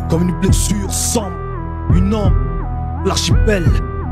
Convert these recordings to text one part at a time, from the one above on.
Comme une blessure semble une ombre, l'archipel.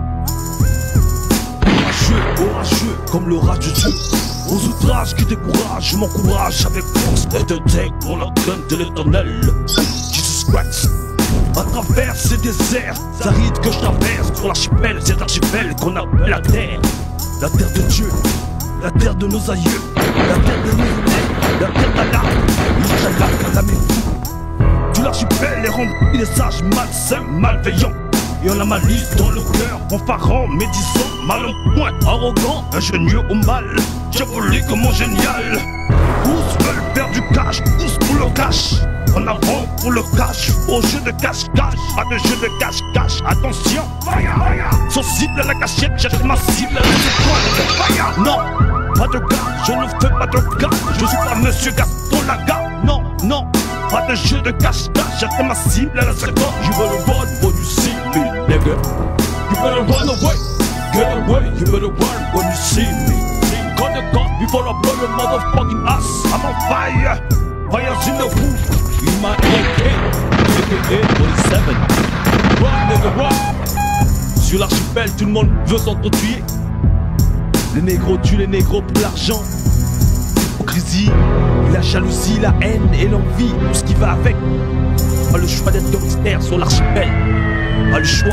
Orageux comme l'orage de Dieu. Aux outrages qui découragent, je m'encourage avec force et de tech pour la gun de l'éternel. Jesus Christ. À travers ces déserts arides que je traverse sur l'archipel, cet archipel qu'on appelle la terre. La terre de Dieu, la terre de nos aïeux, la terre de nos aînés, la terre d'Allah. Inch'Allah, Kadam est fou. Tout l'archipel est rempli des sages malsains, malveillants. Et on a malice dans le cœur, fanfaron, médisant, mal en point, arrogant, ingénieux au mal, diabolique comme génial. Tous veulent faire du cash, tous pour le cash. En avant pour le cash, au jeu de cache-cache, pas de jeu de cache-cache, attention. Sensible à la cachette, cherche ma cible à les étoiles. Non, pas de gars, je ne fais pas de gars, je suis pas Monsieur Gaston Laga. Non, non, pas de jeu de cache-cache, j'attends ma cible à la seconde. You better run when you see me, nigga. You better run away, get away. You better run when you see me. Cut the gun before I blow your motherfucking ass. I'm on fire, fire's in the roof. In my AK, aka 47. Run, nigga, run. Sur l'archipel, tout le monde veut s'entretuer. Les négros tuent les négros pour l'argent. L'hypocrisie, la jalousie, la haine et l'envie, tout ce qui va avec. Pas le choix d'être gangster sur l'archipel. Pas le choix.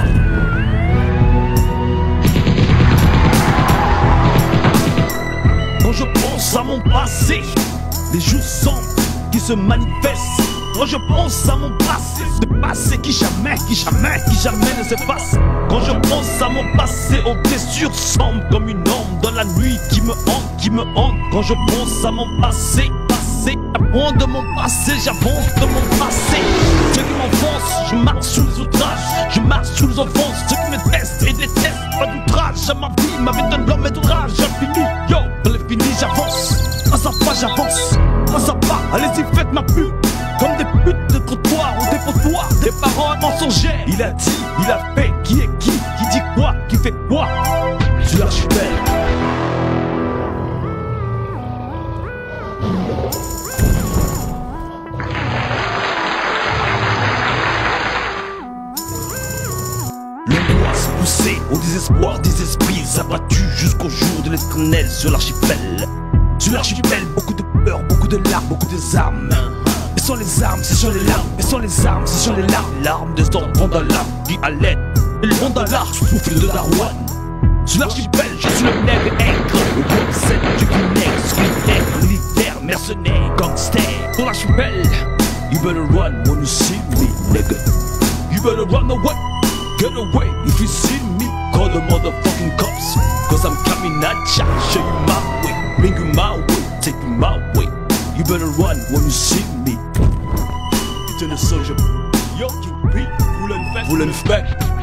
Quand je pense à mon passé, les jours sombres qui se manifestent. Quand je pense à mon passé, ce passé qui jamais ne s'efface. Quand je pense à mon passé, aux blessures sombres comme une ombre dans la nuit qui me hante. Quand je pense à mon passé, j'apprends de mon passé, j'avance de mon passé. Ceux qui m'enfoncent, je marche sous les outrages, je marche sous les offenses. Ceux qui me testent et détestent, pas d'outrage à ma vie, ma vie d'un homme et d'outrage. J'ai fini, yo, dans les finis j'avance. Pas à pas j'avance, pas à pas, allez-y faites ma pub. Comme des putes de trottoir ou des potoirs, des paroles mensongères. Il a dit, il a fait, qui est qui dit quoi, qui fait quoi. Sur l'archipel. L'angoisse poussée au désespoir des esprits abattus jusqu'au jour de l'éternel sur l'archipel. Sur l'archipel, beaucoup de peur, beaucoup de larmes, beaucoup de armes. Et sans les armes, c'est sur les larmes. Et sans les armes, c'est sur les larmes. Larmes des enfants d'Allah qui allaient. Et le monde d'Allah souffle de Darwan. Sur l'archipel, je suis le nègre aigre. Le groupe 7 du Guinée, solitaire, militaire, mercenaire, gangster. Sur l'archipel, you better run when you see me, nigga. You better run away, get away. If you see me, call the motherfucking cops. Cause I'm coming at ya, show you my way, bring you my way, take you my way. You better run when you see me. It's in the soldier. Yo, you beat, vous le faites.